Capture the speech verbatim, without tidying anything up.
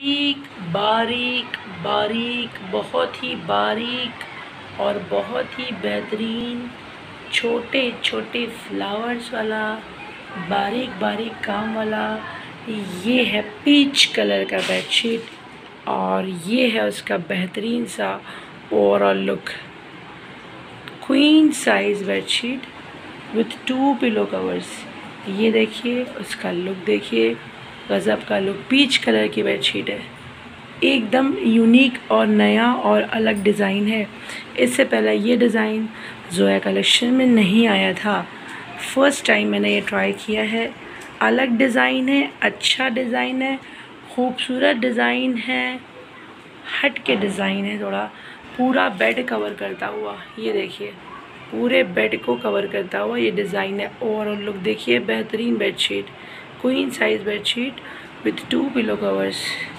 बारीक बारीक बारीक बहुत ही बारीक और बहुत ही बेहतरीन छोटे छोटे फ्लावर्स वाला बारीक बारीक काम वाला ये है पीच कलर का बेडशीट और ये है उसका बेहतरीन सा overall look. Queen size bedsheet with two pillow covers. ये देखिए उसका लुक, देखिए गज़ब का लुक। पीच कलर की बेडशीट है, एकदम यूनिक और नया और अलग डिज़ाइन है। इससे पहले ये डिज़ाइन ज़ोया कलेक्शन में नहीं आया था, फर्स्ट टाइम मैंने ये ट्राई किया है। अलग डिज़ाइन है, अच्छा डिज़ाइन है, खूबसूरत डिज़ाइन है, हट के डिज़ाइन है थोड़ा। पूरा बेड कवर करता हुआ, ये देखिए पूरे बेड को कवर करता हुआ ये डिज़ाइन है। ओवरऑल लुक देखिए, बेहतरीन bedsheet, queen size bedsheet with two pillow covers.